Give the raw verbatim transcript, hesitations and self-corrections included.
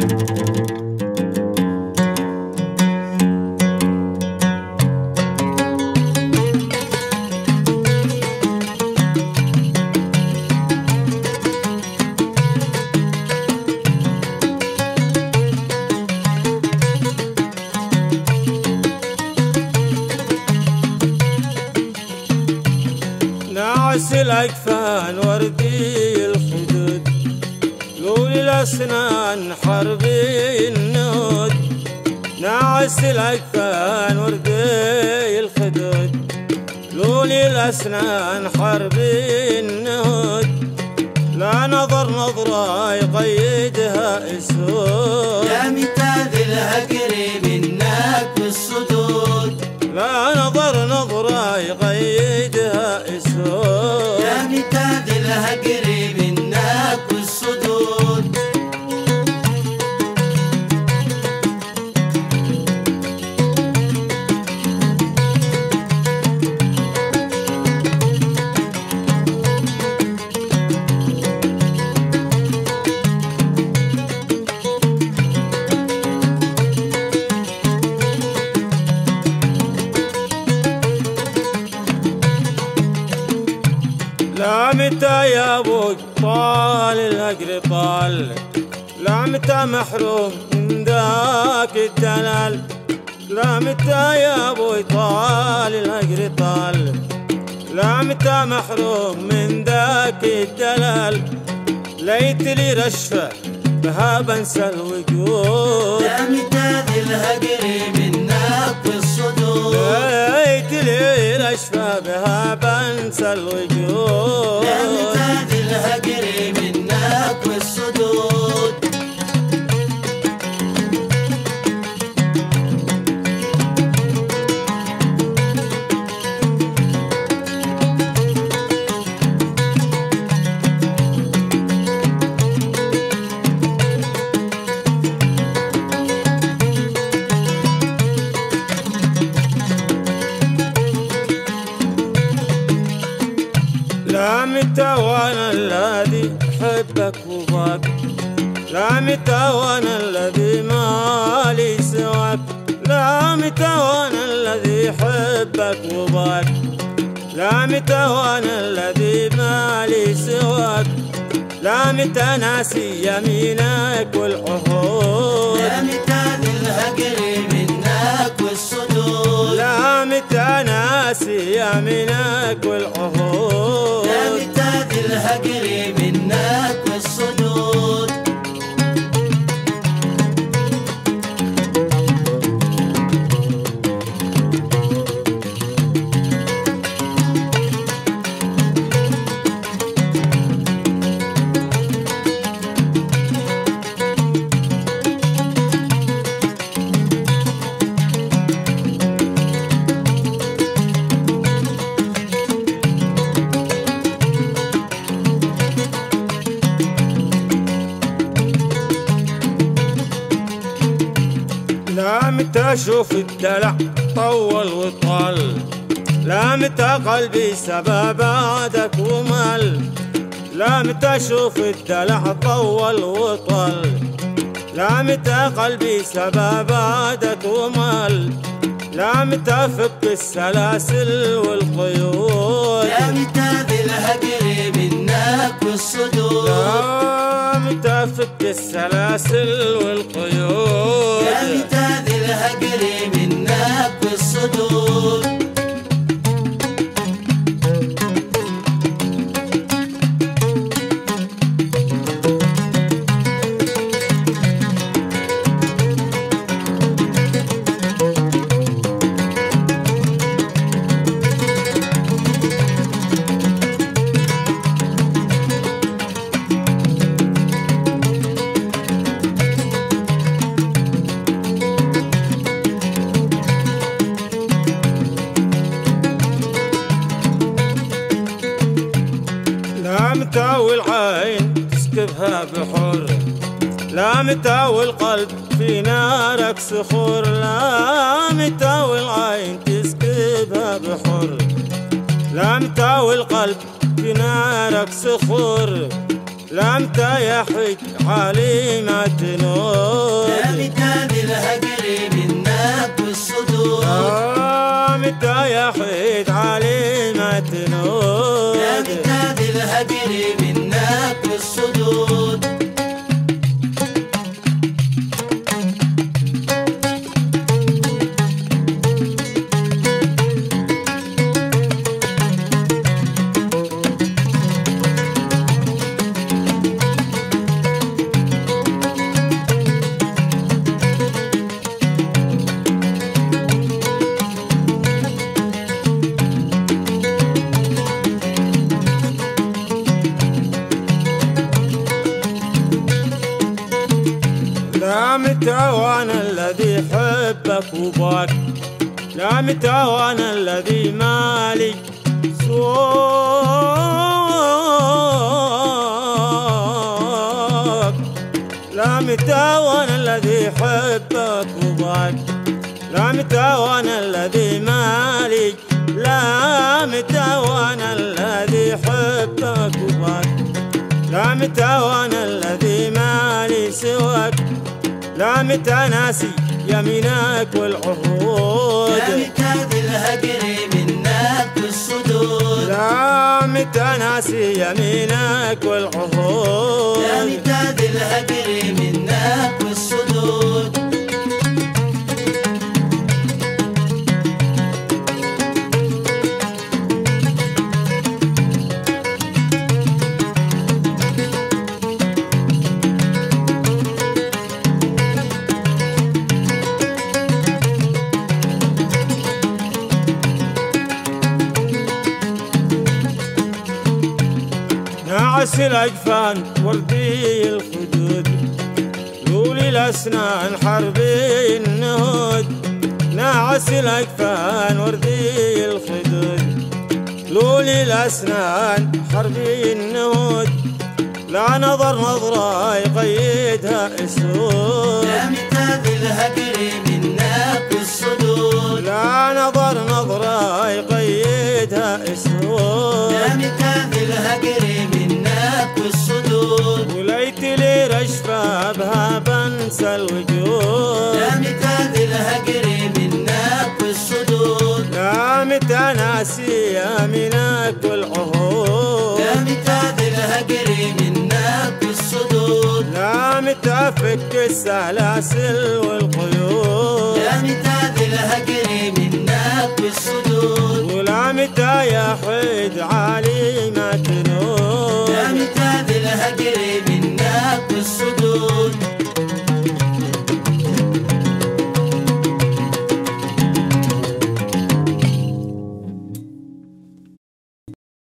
ناعس الأكفان وردي الخدود، لولي الأسنان حربي النود. ناعس الأكفان وردي الخدود، لولي الأسنان حربي النود. لا نظر نظرة يقيدها اسود، يا متاذ الهجر منك بالصدود. لا نظر نظرة يقيدها اسود، يا متاذ الهجر منك بالصدود. لا متى يا ابوي طال الهجر طال، لا متى محروم من ذاك الدلال. لا متى يا ابوي طال الهجر طال، لا متى محروم من ذاك الدلال. ليت لي رشفة بها بنسى الوجود، يا متاذ الهجر منك بالصدود. ليت لي رشفة بها بنسى الوجود، يا متاذ الهجر منك بالصدود. لا متى وانا الذي احبك وباك، لا متى وانا الذي مالي سواك. لا متى وانا الذي احبك وباك، لا متى وانا الذي مالي سواك. لا متى ناسي يمينك والعهود، يا متاذ الهجر منك والصدود. لا متى ناسي يمينك والعهود، يا متاذ الهجر منك والصدود. لا متى اشوف الدلع طول وطال، لا متى قلبي سبى بعدك ومل. لا متى اشوف الدلع طول وطال، لا متى قلبي سبى بعدك ومل. لا متى فك السلاسل والقيود، يا متاذ الهجر منك والصدود. لا متى فك السلاسل والقيود، يا متاذ الهجر منك والصدود. لا متى والعين تسكبها بحر، لا متى والقلب في نارك سخور. لا متى والعين تسكبها بحر، لا متى والقلب في نارك سخور. لا متى يا حج عالي ما تنود يا متى ذي الهجر منك والصدود لا متى يا حج عالي ما تنود يا متى ذي الهجر منك والصدود لا متى وانا الذي حبك وباك لا متى وانا الذي مالي سواك لا متى وانا الذي حبك وباك لا متى وانا الذي مالي لا متى وانا الذي حبك وباك لا متى وانا الذي مالي سواك لا متى ناسي يمينك والعهود يا متى ذي الهجر منك والصدود لا متى ناسي يمينك والعهود يا متى ذي الهجر منك والصدود ناعس الأجفان وردي الخدود لولي الأسنان حربي النهود ناعس الأجفان وردي الخدود لولي الأسنان حربي النهود لا نظر نظرة يقيدها أسود يا متى ذي الهجر منك والصدود لا نظر نظرة يقيدها أسود يا متى ذي الهجر منك والصدود وليت لي رشفة بها بنسى الوجود يا متى ذي الهجر منك والصدود لا متى ناسي يمينك والعهود يا متى ذي الهجر منك والصدود لا متى فك السلاسل والقيود يا متى ذي الهجر منك والصدود ولا متى يا حيد عالي